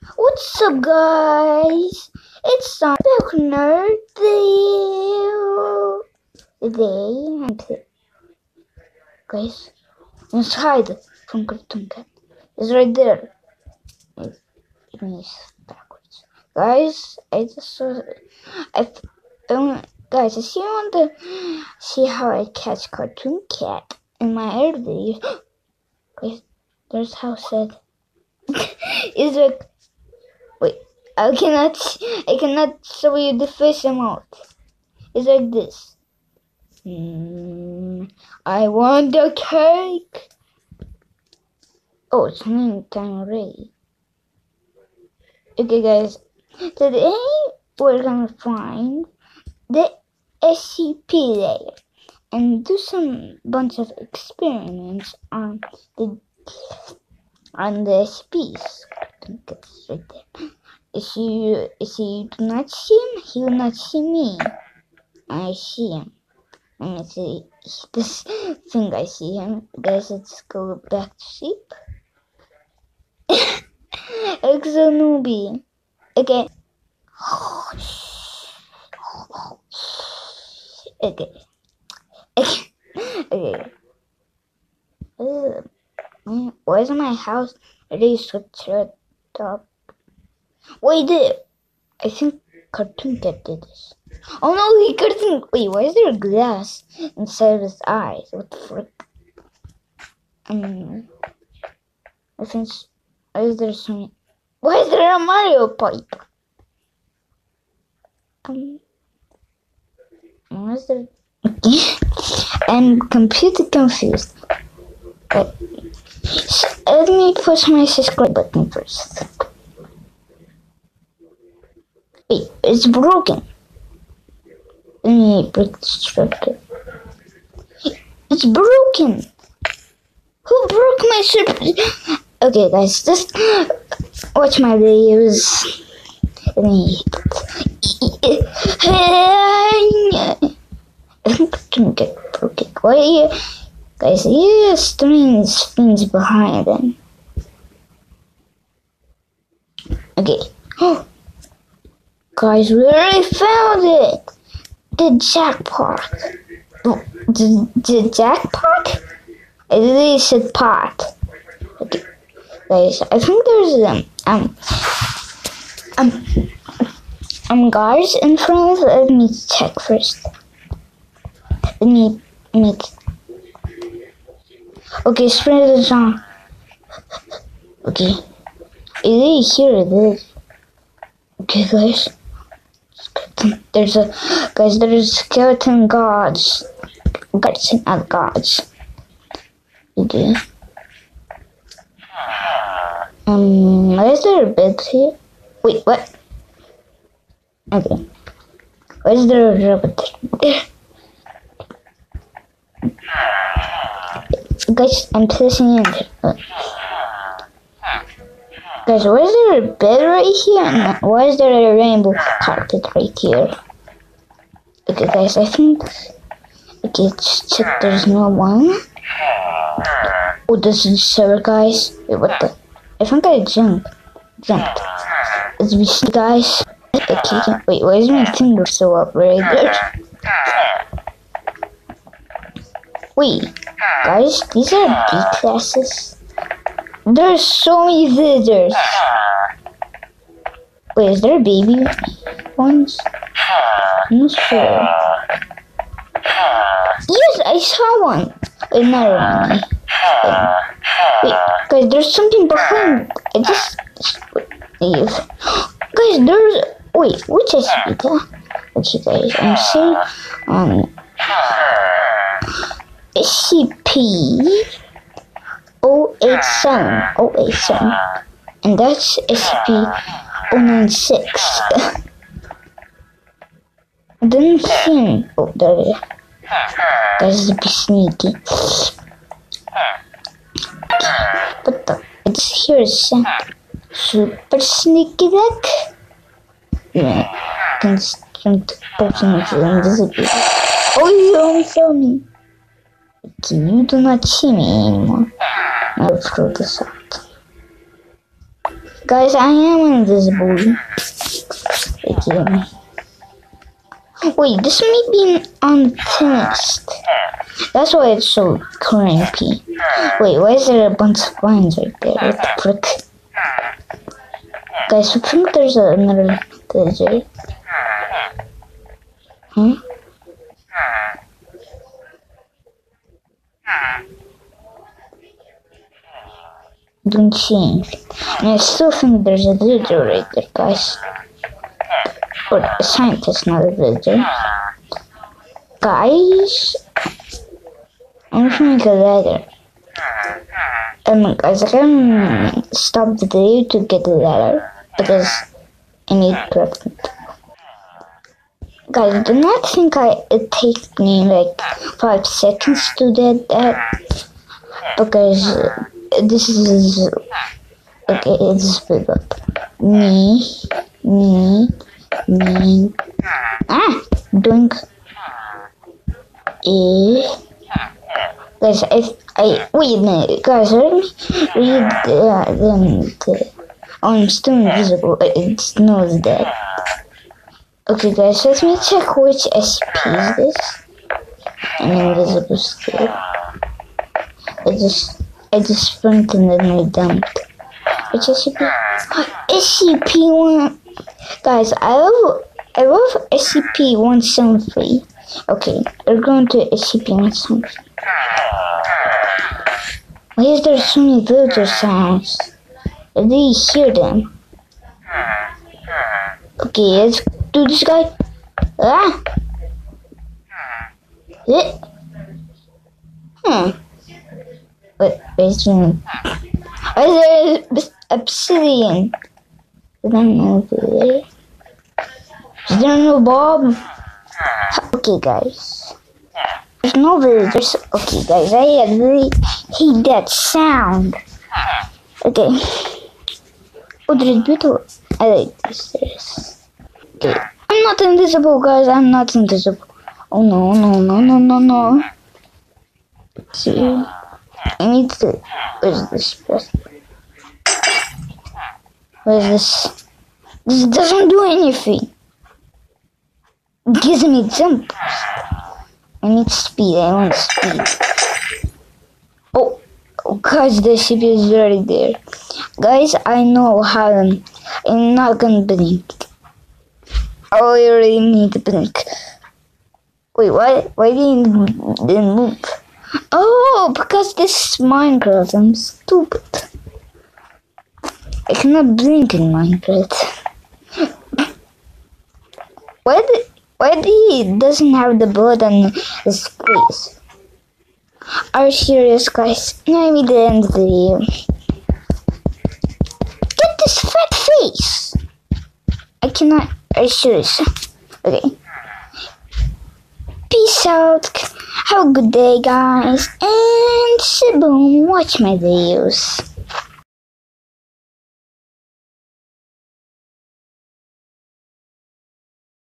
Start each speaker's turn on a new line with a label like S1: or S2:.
S1: What's up, guys? It's Back Nerd today. Guys, let's hide from Cartoon Cat. It's right there. It means backwards. Guys, I just saw. Guys, if you want to see how I catch Cartoon Cat in my other videos, guys, there's how said. It's like. Wait, I cannot show you the fish emote. It's like this. I want the cake. Oh, it's morning time already. Okay, guys. Today we're gonna find the SCP layer and do some bunch of experiments on the SCPs. Right there. If you do not see him, he will not see me. I see him. Let me see this thing. I see him. Guys, let's go back to sleep. Exo newbie. Okay. Okay. Where's my house? Ready to switch it up. Wait, I think Cartoon Cat did this. Oh no, he couldn't. Wait, why is there a glass inside of his eyes? What the frick? I think. Why is there a Mario pipe? Why is there? I'm completely confused. But let me push my subscribe button first. Wait, it's broken. Let me break the structure. It's broken. Who broke my structure? Okay, guys, just watch my videos. I think I can get broken. Why, guys? Yeah, strange things behind them. Okay. Oh. Guys, we already found it! The jackpot. The jackpot? I really said pot. Okay. Guys, I think there's guards in front. Let me check first. Let me okay, spread it on. Okay. I really hear this. Okay, guys. There's skeleton gods. Guards and other gods. Okay. Is there a bed here? Wait, what? Okay. Why is there a rabbit there? Guys, I'm pressing in. Guys, why is there a bed right here? And why is there a rainbow carpet right here? Okay, guys, I think. Okay, let's check. There's no one. Oh, this is server, guys. Wait, what the? I think I jumped. As we see, guys. Okay, wait, why is my finger so up right there? Wait, guys, these are B classes. There's so many visitors. Wait, is there baby ones? I'm not sure. Yes, I saw one. Another one. Wait, guys, there's something behind. I just leave. Guys, there's. Wait, which is Vita? Okay, guys, I'm saying SCP-087, and that's SCP-096. I didn't see him. Oh, there it is. Guys, be sneaky. What the? It's here, super sneaky duck. Yeah, can strength person is invisible. Oh, you don't saw me. Okay, you do not see me anymore. I'll throw this out. Guys, I am invisible. Again. Wait, this may be unfinished. That's why it's so creepy. Wait, why is there a bunch of vines right there? What the frick? Guys, I think there's another villager. Huh? Don't see anything. And I still think there's a villager right there, guys. Or a scientist, not a villager. Guys, I'm gonna make a ladder. Guys, I can stop the video to get the ladder because I need crafting. Guys, do not think it takes me like 5 seconds to get that because this is okay. It's split up. Me. Doink. Guys, I wait a minute, guys. Let me read oh, I'm still invisible. It's not dead. Okay, guys, let me check which SCP is this. An invisible still. I just sprint and then I dumped. Which SCP? SCP-1. Guys, I love SCP-173. Okay, we're going to SCP-173. Why is there so many villager sounds? I didn't hear them. Okay, let's do this guy. Ah! Where's there obsidian? I don't know there. Is there no Bob? Okay, guys. There's no villagers. Okay, guys, I really hate that sound. Okay. Oh, there's beautiful. I like this. Okay. I'm not invisible, guys. I'm not invisible. Oh, no. See? I need to. Where's this person? Where's this? This doesn't do anything. It gives me jump. I need speed. I want speed. Oh, guys, the CPU is right there. Guys, I know how I'm not gonna blink. Oh, I really need to blink. Wait, why didn't move? Oh, because this is Minecraft. I'm stupid. I cannot blink in Minecraft. Why he doesn't have the blood on his face? Are you serious, guys? Maybe the end of the video. Get this fat face! I cannot. Are you serious? Okay. Peace out. Have a good day, guys. And boom, watch my videos.